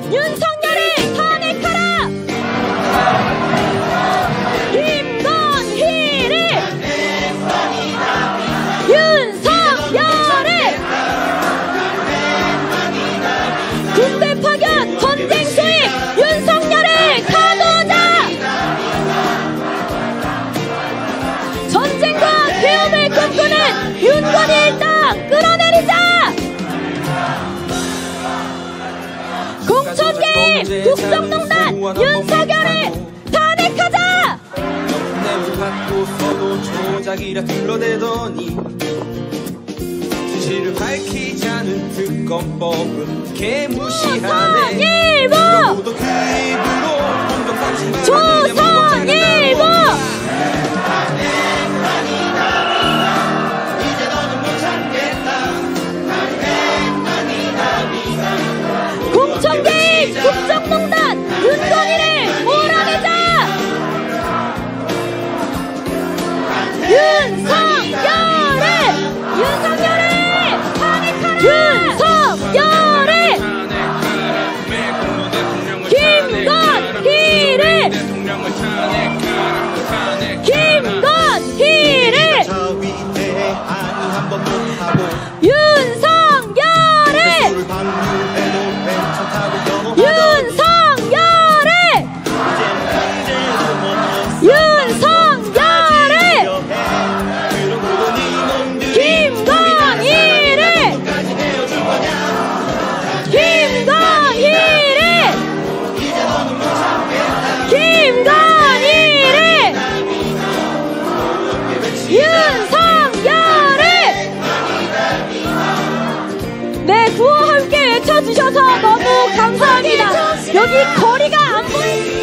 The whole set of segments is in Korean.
윤석열을 탄핵하라! 김건희를! 윤석열을! 군대 파견 전쟁 수익 윤석열을 가둬자! 전쟁과 계엄을 꿈꾸는 윤건희를 딱 끌어내리자! 공천개입 국정농단 윤석열을 탄핵하자! 내 받고서도 조작이라 둘러대더니 진실을 밝히지 않은 특검법은 개무시하네. 조선일보! 조선일보! 공천개입 국정농단 윤건희를 몰아내자! 윤석열을 탄핵하라! 윤석열을! 김건희를! 김건희를! 윤석열을! 윤석열을! 윤석열을! 김건희를! 김건희를! 김건희를! 윤석열을! 네, 구호와 함께 외쳐주셔서 너무 감사합니다. 여기 거리가 안 보입니다.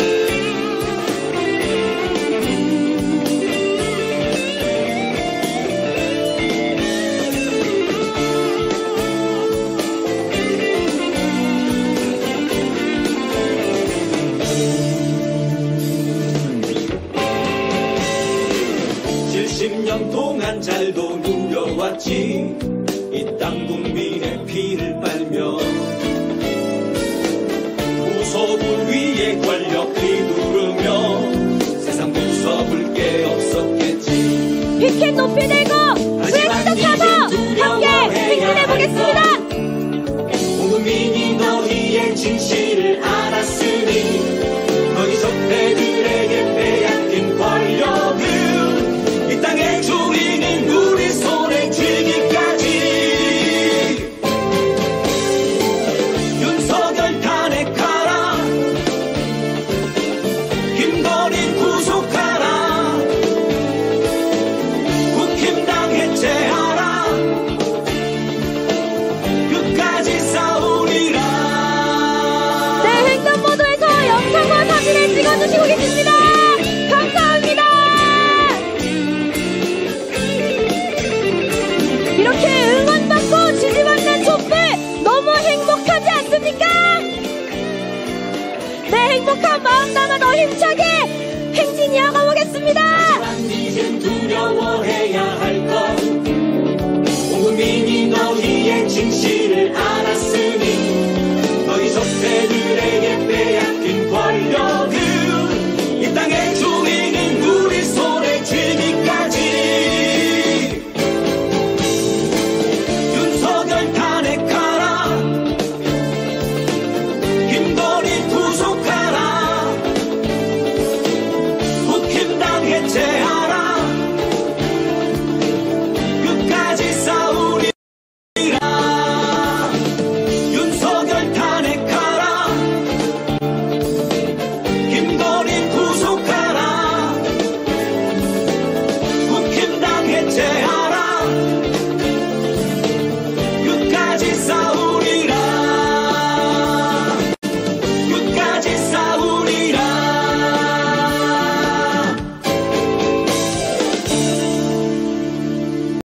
동안 잘도 누려왔지. 이 땅 국민의 피를 빨며 무소불 위에 권력 휘두르며 세상 무서울 게 없었겠지. 피켓 높이 들고 브레이크 타고 함께 행진해보겠습니다. 온 국민이 너희의 진실을 알았으니 너희 적폐들에게 빼앗긴 권력은 이 땅의 주인인 우리 손에 쥐기까지. 윤석열 탄핵하라. 김건희 구속하라. 국힘당 해체하라. 끝까지 싸우리라. 네, 횡단보도에서 영상과 사진을 찍어주시고 계십니다. 감사합니다. 이렇게 응원받고 지지받는 촛불 너무 행복하지 않습니까? 네, 행복한 마음 담아 더 힘차게